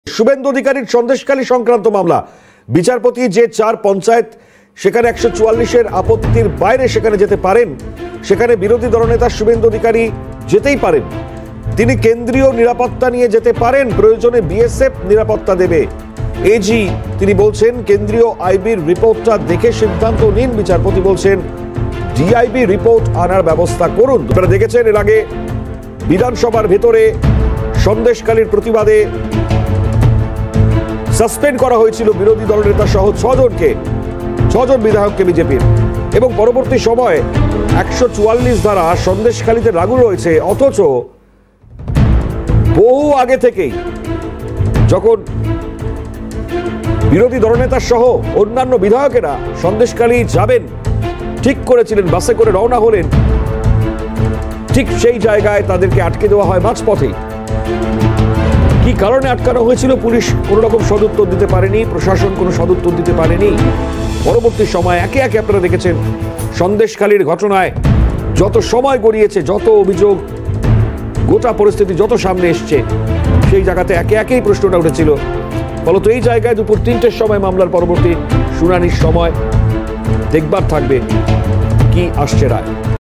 শুভেন্দু অধিকারীর সন্দেশখালী সংক্রান্ত মামলা বিচারপতি যে 4 পঞ্চায়েত সেখানে 144-এর আপত্তির বাইরে সেখানে যেতে পারেন, সেখানে বিরোধী দলনেতা শুভেন্দু অধিকারী যেতেই পারেন। তিনি কেন্দ্রীয় নিরাপত্তা নিয়ে যেতে পারেন, প্রয়োজনে বিএসএফ নিরাপত্তা দেবে। এজি তিনি বলছেন কেন্দ্রীয় আইবির রিপোর্টটা দেখে সিদ্ধান্ত নিন। বিচারপতি বলছেন ডিআইবি রিপোর্ট আনার ব্যবস্থা করুন। আপনারা দেখেছেন এর আগে বিধানসভার ভেতরে সন্দেশখালীর প্রতিবাদে সাসপেন্ড করা হয়েছিল বিরোধী দলনেতা সহ 6 জন বিধায়ককে বিজেপির, এবং পরবর্তী সময়ে 144 ধারা সন্দেশখালীতে লাগু রয়েছে। অথচ বহু আগে থেকেই যখন বিরোধী দলনেতা সহ অন্যান্য বিধায়কেরা সন্দেশখালী যাবেন ঠিক করেছিলেন, বাসে করে রওনা হলেন, ঠিক সেই জায়গায় তাদেরকে আটকে দেওয়া হয় মাঝপথেই। কি কারণে আটকানো হয়েছিল পুলিশ কোনো রকম সদুত্তর দিতে পারেনি, প্রশাসন কোনো সদুত্তর দিতে পারেনি। পরবর্তী সময় একে একে আপনারা দেখেছেন সন্দেশখালীর ঘটনায় যত সময় গড়িয়েছে, যত অভিযোগ, গোটা পরিস্থিতি যত সামনে এসছে, সেই জায়গাতে একে একেই প্রশ্নটা উঠেছিল। ফলত এই জায়গায় দুপুর 3টের সময় মামলার পরবর্তী শুনানির সময় দেখবার থাকবে কি আসছে রায়।